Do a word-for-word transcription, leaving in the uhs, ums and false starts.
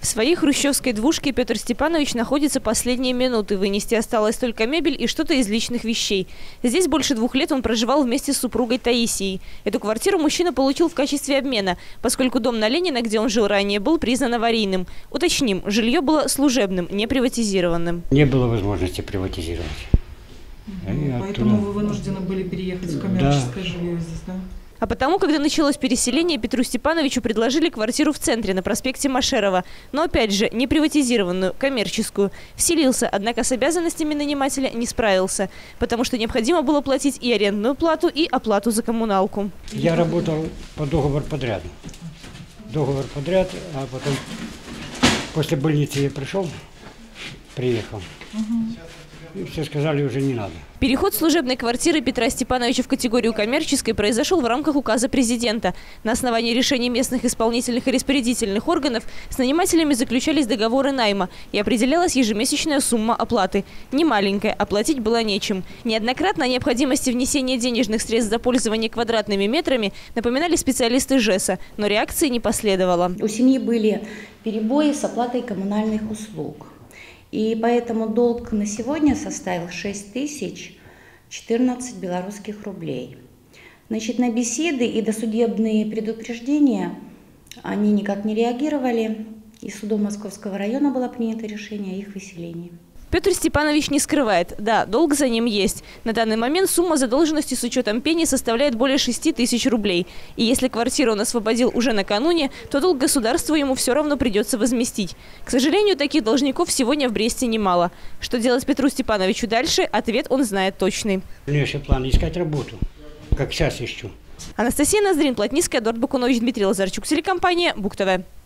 В своей хрущевской двушке Петр Степанович находится последние минуты. Вынести осталось только мебель и что-то из личных вещей. Здесь больше двух лет он проживал вместе с супругой Таисией. Эту квартиру мужчина получил в качестве обмена, поскольку дом на Ленина, где он жил ранее, был признан аварийным. Уточним, жилье было служебным, не приватизированным. Не было возможности приватизировать. Ну, поэтому оттуда... вы вынуждены были переехать в коммерческое да. жилье здесь, да? А потому, когда началось переселение, Петру Степановичу предложили квартиру в центре, на проспекте Машерова. Но опять же, не приватизированную, коммерческую. Вселился, однако с обязанностями нанимателя не справился. Потому что необходимо было платить и арендную плату, и оплату за коммуналку. Я работал по договору подряда. Договор подряд, а потом после больницы я пришел, приехал. И все сказали, уже не надо. Переход служебной квартиры Петра Степановича в категорию коммерческой произошел в рамках указа президента. На основании решений местных исполнительных и распорядительных органов с нанимателями заключались договоры найма и определялась ежемесячная сумма оплаты. Не маленькая, оплатить было нечем. Неоднократно о необходимости внесения денежных средств за пользование квадратными метрами напоминали специалисты ЖЭСа, но реакции не последовало. У семьи были перебои с оплатой коммунальных услуг. И поэтому долг на сегодня составил шесть тысяч четырнадцать белорусских рублей. Значит, на беседы и досудебные предупреждения они никак не реагировали. И судом Московского района было принято решение о их выселении. Петр Степанович не скрывает. Да, долг за ним есть. На данный момент сумма задолженности с учетом пени составляет более шести тысяч рублей. И если квартиру он освободил уже накануне, то долг государству ему все равно придется возместить. К сожалению, таких должников сегодня в Бресте немало. Что делать Петру Степановичу дальше, ответ он знает точный. Дальнейший план – искать работу, как сейчас ищу. Анастасия Ноздрин, Плотницкая, Эдуард Бакунович, Дмитрий Лазарчук, телекомпания БуК ТВ.